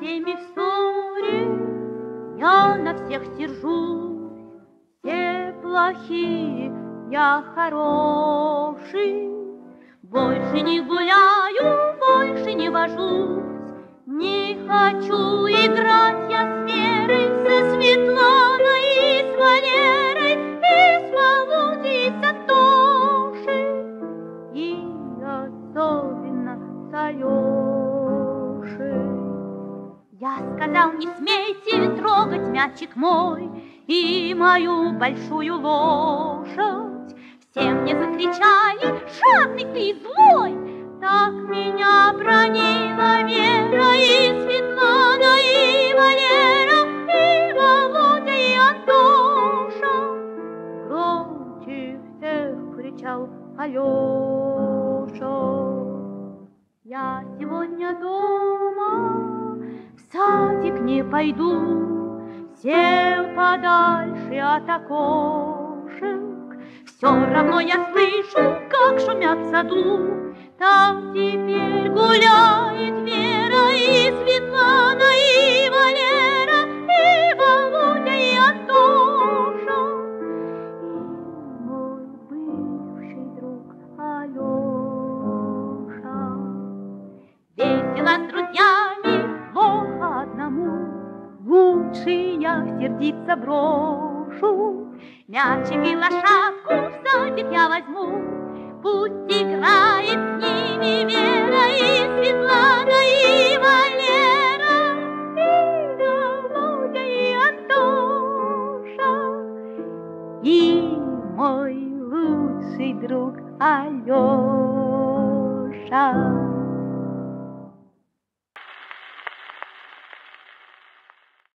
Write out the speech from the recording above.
всеми в ссоре, я на всех сержусь. Все плохие, я хороший. Больше не гуляю, больше не вожусь. Не хочу играть я с Верой, со Светланой и с Валерой, и с Володей, и с Антошей, и особенно с Алешей. Я сказал, не смейте трогать мячик мой и мою большую лошадь. Все мне закричали: жадный ты, злой! Так меня бронила Вера, и Светлана, и Валера, и Володя, и Антоша. Громче всех кричал Алеша. Я сегодня дома в садик не пойду, сел подальше от окошек. Все равно я слышу, как шумят в саду. Там теперь гуляет Вера, и Светлана, и Валера, и Володя, и Антоша, и мой бывший друг Алеша. Весело с друзьями, плохо одному, лучше я сердиться брошу. Мячик и лошадку в садик я возьму, пусть играет с ними Вера, и Светлана, и Валера, и Володя, и Антоша, и мой лучший друг Алеша.